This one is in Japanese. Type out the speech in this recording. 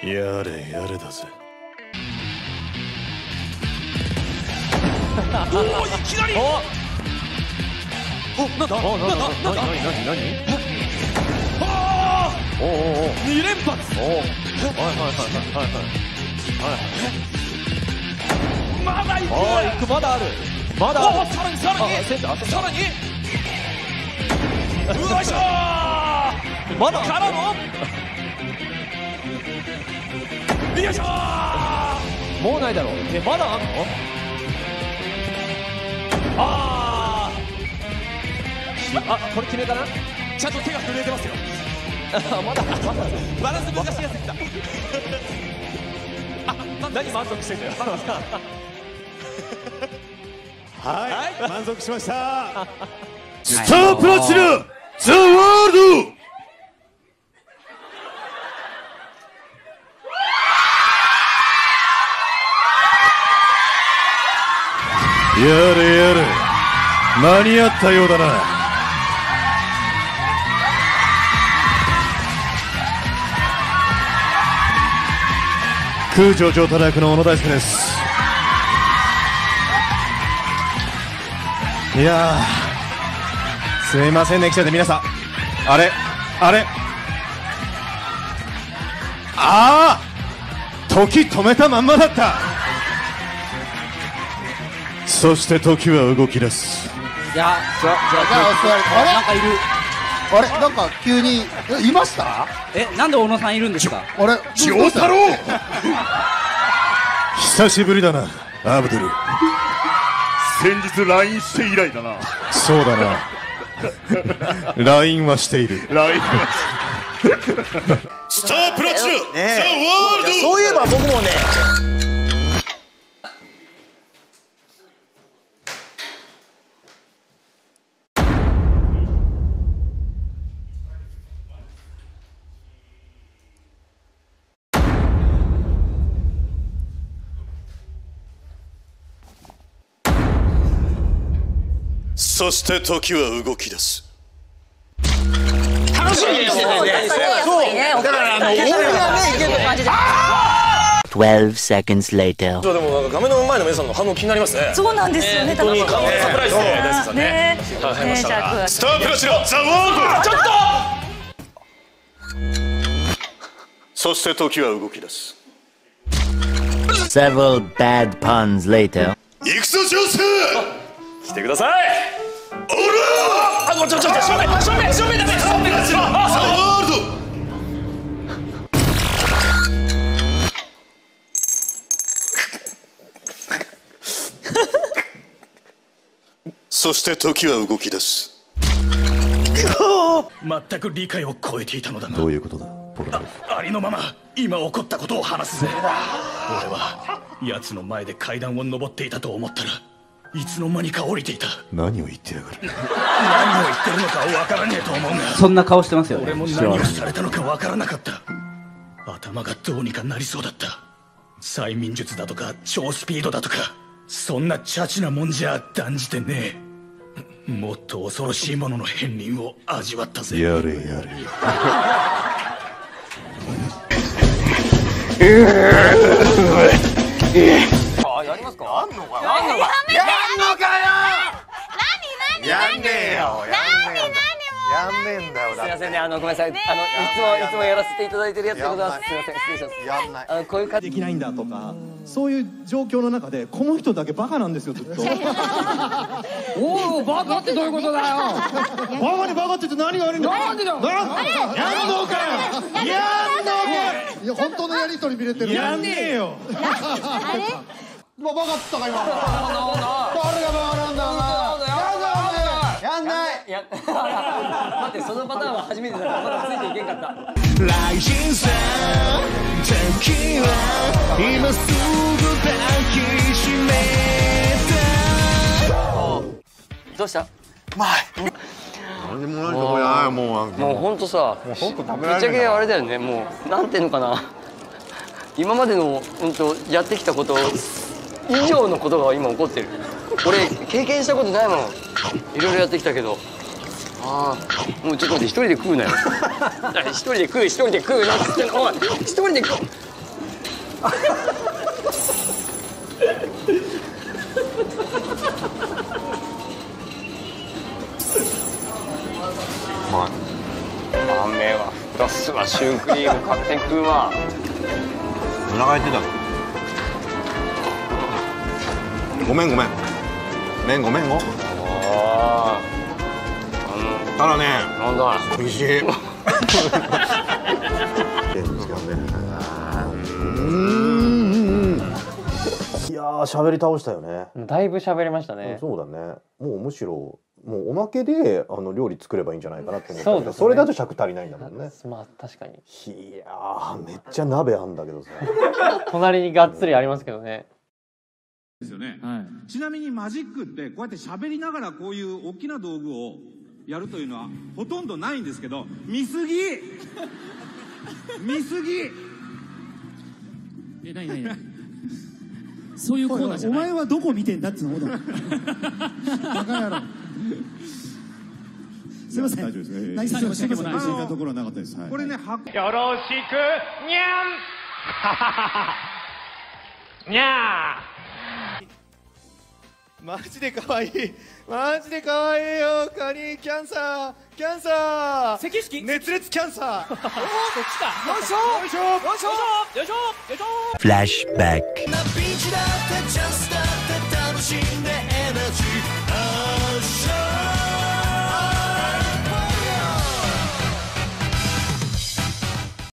やれやれだぜ。 おお、いきなり。なんだ。おお、2連発。まだ行く。まだある。まだ。さらに。うわいしょー。まだからの。よいしょー。もうないだろう。まだあんの？これ決めかな？ちゃんと手が震えてますよ。まだバランス難しいやつきた。何満足してんだよ。 はい、満足しました。 スタープラチナザワールド。やれ間に合ったようだな。空城城忠役の小野大輔です。いやー、すいませんね、記者で皆さん。あれ時止めたまんまだった。そして時は動き出す。 じゃあなんかいる。 あれ、なんか急にいました？ なんで小野さんいるんですか？ あれ、 丈太郎久しぶりだな、アブドゥル。 先日 LINE して以来だな。 そうだな。LINE はしている。 LINE スタープラチナザワールド。 そういえば僕もね。 そして時は動き出す。 楽しみですよね。そう。だから俺がね、いける感じで。 12 seconds later。 でもなんか画面の前の皆さんの反応気になりますね。 そうなんですよね。 本当にサプライズで大輔さんね。大変ましたが。 スタープラチナザワールド。 ちょっと。 そして時は動き出す。 Several bad puns later。 行くぞジョース。 来てください。 おらちょ正面ダメ。正面がしろ。 ザワールド。そして時は動き出す。 全く理解を超えていたのだが。 どういうことだ、ポロロフ。 ありのまま今起こったことを話すぜ。俺は奴の前で階段を登っていたと思ったらいつの間にか降りていた。 何を言ってやがる。 何を言ってるのかわからねえと思うが、 そんな顔してますよね。 俺も何をされたのかわからなかった。頭がどうにかなりそうだった。催眠術だとか超スピードだとか、そんなチャチなもんじゃ断じてねえ。もっと恐ろしいものの片鱗を味わったぜ。 やれやりますか？ やんのかよ。やんねえよ。やんねえんだよ。 すいませんね、ごめんなさい。いつもやらせていただいてるやつでございます。すいません、失礼します。 やんない。 こういう感じできないんだとか、そういう状況の中でこの人だけバカなんですよ、ずっと。 おお、バカってどういうことだよ。 バカにバカって言って何が悪いんだ。なんでだよ。やんのかよ。 いや、本当のやりとり見れてる。 やんねえよ。 バカっつったか今。誰がバカなんだお前。やんない。 待って、そのパターンは初めてだからまだついていけんかった。 来人さん、時は今すぐ抱きしめどうした？ 何でもないとこやないもう。 もうほんとさ、ぶっちゃけあれだよね。もうなんていうのかな、今までのやってきたこと以上のことが今起こってる。俺経験したことないもん。いろいろやってきたけど。もうちょっと待って、一人で食うなよ。一人で食うなっつってんの。おい、一人で食う。 豆は太すわ、シュークリーム買って食うわ。 お腹減ってたの。ごめんごめん。ごめんご。ただね、 なんだ。 美味しい。いやー、喋り倒したよね。 だいぶ喋りましたね。 そうだね。もうむしろもうおまけで料理作ればいいんじゃないかなって思ったけど、 そうですね。 それだと尺足りないんだもんね。 まあ確かに。 いやー、めっちゃ鍋あんだけどさ。 隣にがっつりありますけどね。 ですよね。ちなみにマジックってこうやって喋りながらこういう大きな道具をやるというのはほとんどないんですけど、見すぎ見すぎ。 ないそういうコーナーじゃない。お前はどこ見てんだっつうの。バカ野郎。すいません。大丈夫です。何さん申し訳ない。不思議なところはなかったです。 これね、 よろしくにゃんにゃマジで可愛い。マジで可愛いよ。カニキャンサー。キャンサー。赤色。熱烈キャンサー。おお、こっちか。よいしょ。よいしょ。よいしょ。よいしょ。よいしょ。 Flashback. ビーチだってチャンスだって楽しんでエナジー